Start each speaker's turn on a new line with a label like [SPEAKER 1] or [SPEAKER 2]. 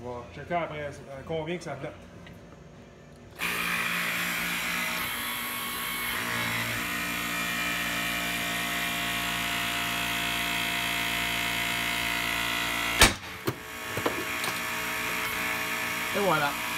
[SPEAKER 1] Je vais checker après combien que ça flotte.
[SPEAKER 2] Et voilà.